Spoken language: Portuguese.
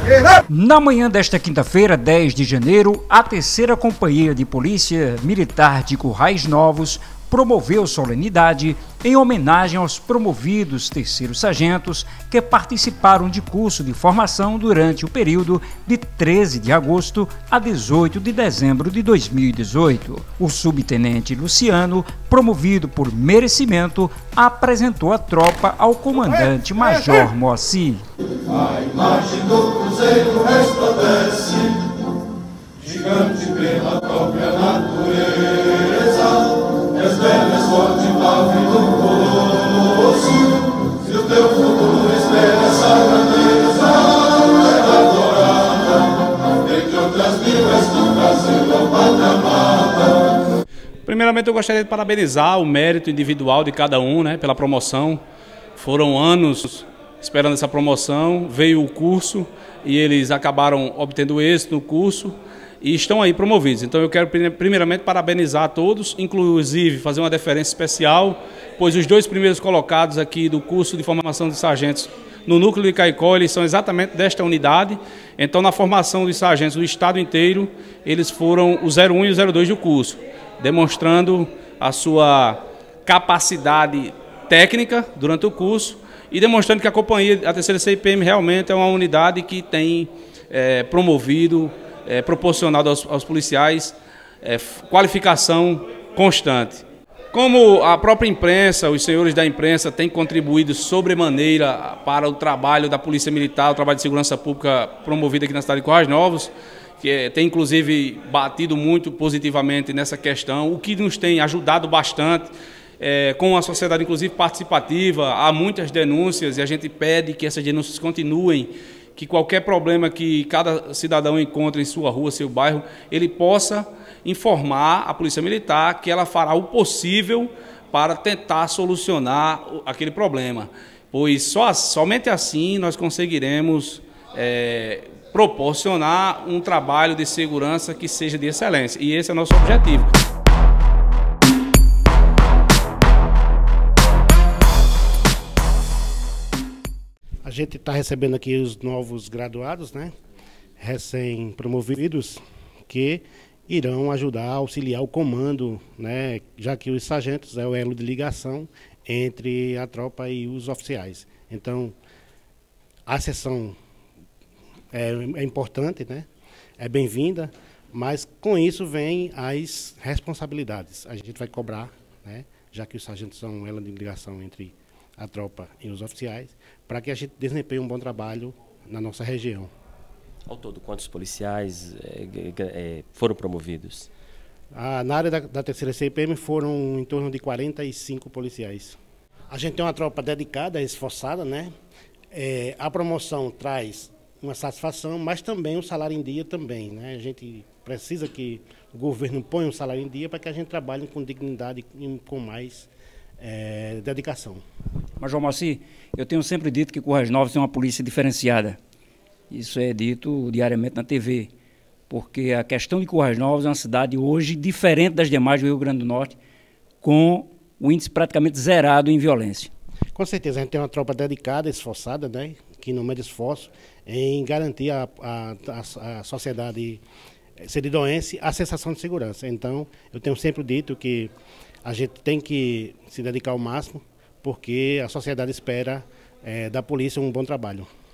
Na manhã desta quinta-feira, 10 de janeiro, a 3ª Companhia de Polícia Militar de Currais Novos promoveu solenidade em homenagem aos promovidos terceiros sargentos que participaram de curso de formação durante o período de 13 de agosto a 18 de dezembro de 2018. O subtenente Luciano, promovido por merecimento, apresentou a tropa ao comandante Major Moacir. A imagem do cruzeiro resplandece, gigante pela própria natureza. És velhas forte pave do colosso, se o teu futuro espera essa grandeza, terra dourada, entre outras mil és do Brasil, ó pátria amada. Primeiramente eu gostaria de parabenizar o mérito individual de cada um, pela promoção. Foram anos esperando essa promoção, veio o curso e eles acabaram obtendo êxito no curso e estão aí promovidos. Então eu quero primeiramente parabenizar a todos, inclusive fazer uma deferência especial, pois os 2 primeiros colocados aqui do curso de formação de sargentos no núcleo de Caicó, eles são exatamente desta unidade. Então na formação dos sargentos do estado inteiro, eles foram o 01 e o 02 do curso, demonstrando a sua capacidade técnica durante o curso e demonstrando que a companhia, a 3ª CIPM, realmente é uma unidade que tem promovido, proporcionado aos policiais qualificação constante. Como a própria imprensa, os senhores da imprensa têm contribuído sobremaneira para o trabalho da Polícia Militar, o trabalho de segurança pública promovido aqui na cidade de Currais Novos, que tem inclusive batido muito positivamente nessa questão, o que nos tem ajudado bastante, com a sociedade inclusive participativa. Há muitas denúncias e a gente pede que essas denúncias continuem, que qualquer problema que cada cidadão encontre em sua rua, seu bairro, ele possa informar a Polícia Militar que ela fará o possível para tentar solucionar aquele problema, pois somente assim nós conseguiremos proporcionar um trabalho de segurança que seja de excelência, e esse é o nosso objetivo. A gente está recebendo aqui os novos graduados, recém-promovidos, que irão ajudar, auxiliar o comando, já que os sargentos é o elo de ligação entre a tropa e os oficiais. Então, a sessão é importante, é bem-vinda, mas com isso vem as responsabilidades. A gente vai cobrar, já que os sargentos são o elo de ligação entre a tropa e os oficiais, para que a gente desempenhe um bom trabalho na nossa região. Ao todo, quantos policiais foram promovidos? Na área da 3ª CIPM foram em torno de 45 policiais. A gente tem uma tropa dedicada, esforçada, a promoção traz uma satisfação, mas também o salário em dia também, A gente precisa que o governo ponha um salário em dia para que a gente trabalhe com dignidade e com mais dedicação. Major Moacir, eu tenho sempre dito que Currais Novos tem uma polícia diferenciada. Isso é dito diariamente na TV, porque a questão de Currais Novos é uma cidade hoje diferente das demais do Rio Grande do Norte, com o índice praticamente zerado em violência. Com certeza, a gente tem uma tropa dedicada, esforçada, que não mede esforço em garantir a sociedade seridoense a sensação de segurança. Então, eu tenho sempre dito que a gente tem que se dedicar ao máximo, porque a sociedade espera da polícia um bom trabalho.